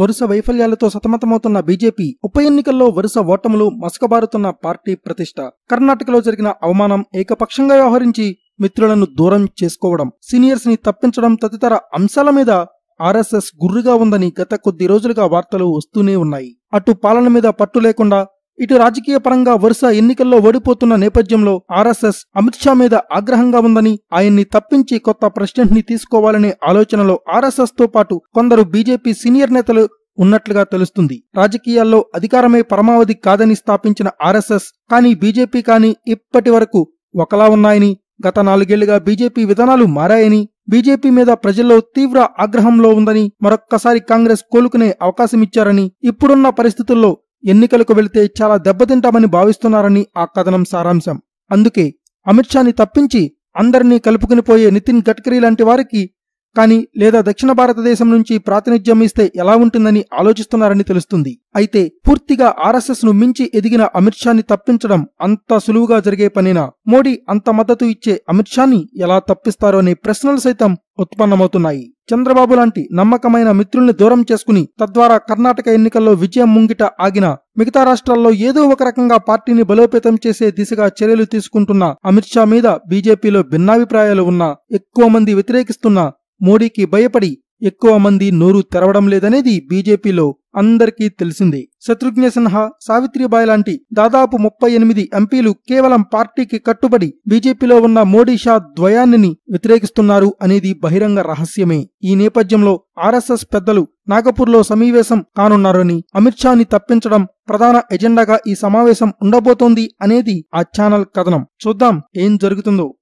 వరుస వైఫల్యాలతో సతమతమవుతున్న బీజేపీ ఉప ఎన్నికల్లో వరుస ఓటములు మసకబారుతున్న పార్టీ ప్రతిష్ట, కర్ణాటకలో జరిగిన అవమానం, ఏకపక్షంగా వ్యవహరించి మిత్రులను దూరం చేసుకోవడం, సీనియర్స్ ని తప్పించడం తదితర అంశాల మీద ఆర్ఎస్ఎస్ గుర్రుగా ఉందని గత కొద్ది రోజులుగా వార్తలు వస్తూనే ఉన్నాయి. అటు పాలన మీద పట్టు లేకుండా ఇటు రాజకీయ పరంగా వరుస ఎన్నికల్లో ఓడిపోతున్న నేపథ్యంలో ఆర్ఎస్ఎస్ అమిత్ షా మీద ఆగ్రహంగా ఉందని, ఆయన్ని తప్పించి కొత్త ప్రెసిడెంట్ ని తీసుకోవాలనే ఆలోచనలో ఆర్ఎస్ఎస్ తో పాటు కొందరు బీజేపీ సీనియర్ నేతలు ఉన్నట్లుగా తెలుస్తుంది. రాజకీయాల్లో అధికారమే పరమావధి కాదని స్థాపించిన ఆర్ఎస్ఎస్ కానీ బీజేపీ కానీ ఇప్పటి వరకు ఒకలా ఉన్నాయని, గత 4 ఏళ్లుగా బీజేపీ విధానాలు మారాయని, బీజేపీ మీద ప్రజల్లో తీవ్ర ఆగ్రహంలో ఉందని, మరొక్కసారి కాంగ్రెస్ కోలుకునే అవకాశమిచ్చారని, ఇప్పుడున్న పరిస్థితుల్లో ఎన్నికలకు వెళితే చాలా దెబ్బతింటామని భావిస్తున్నారని ఆ కథనం సారాంశం. అందుకే అమిత్ షాని తప్పించి అందరినీ కలుపుకుని పోయే నితిన్ గడ్కరీ లాంటి వారికి కానీ లేదా దక్షిణ భారతదేశం నుంచి ప్రాతినిధ్యం ఇస్తే ఎలా ఉంటుందని ఆలోచిస్తున్నారని తెలుస్తుంది. అయితే పూర్తిగా ఆర్ఎస్ఎస్ ను మించి ఎదిగిన అమిత్ షాని తప్పించడం అంత సులువుగా జరిగే పనేనా? మోడీ అంత మద్దతు ఇచ్చే అమిత్ షాని ఎలా తప్పిస్తారో అనే ప్రశ్నలు సైతం ఉత్పన్నమవుతున్నాయి. చంద్రబాబు లాంటి నమ్మకమైన మిత్రుల్ని దూరం చేసుకుని తద్వారా కర్ణాటక ఎన్నికల్లో విజయం ముంగిట ఆగిన మిగతా రాష్ట్రాల్లో ఏదో ఒక రకంగా పార్టీని బలోపేతం చేసే దిశగా చర్యలు తీసుకుంటున్న అమిత్ షా మీద బీజేపీలో భిన్నాభిప్రాయాలు ఉన్నా, ఎక్కువ మంది వ్యతిరేకిస్తున్నా మోడీకి భయపడి ఎక్కువ మంది నోరు తెరవడం లేదనేది బీజేపీలో అందరికీ తెలిసిందే. శత్రుఘ్న సిన్హా, సావిత్రిబాయి లాంటి దాదాపు 38 ఎంపీలు కేవలం పార్టీకి కట్టుబడి బీజేపీలో ఉన్న మోడీ షా ద్వయాన్ని వ్యతిరేకిస్తున్నారు అనేది బహిరంగ రహస్యమే. ఈ నేపథ్యంలో ఆర్ఎస్ఎస్ పెద్దలు నాగపూర్లో సమావేశం కానున్నారని, అమిత్ షాని తప్పించడం ప్రధాన ఎజెండాగా ఈ సమావేశం ఉండబోతోంది అనేది ఆ ఛానల్ కథనం. చూద్దాం ఏం జరుగుతుందో.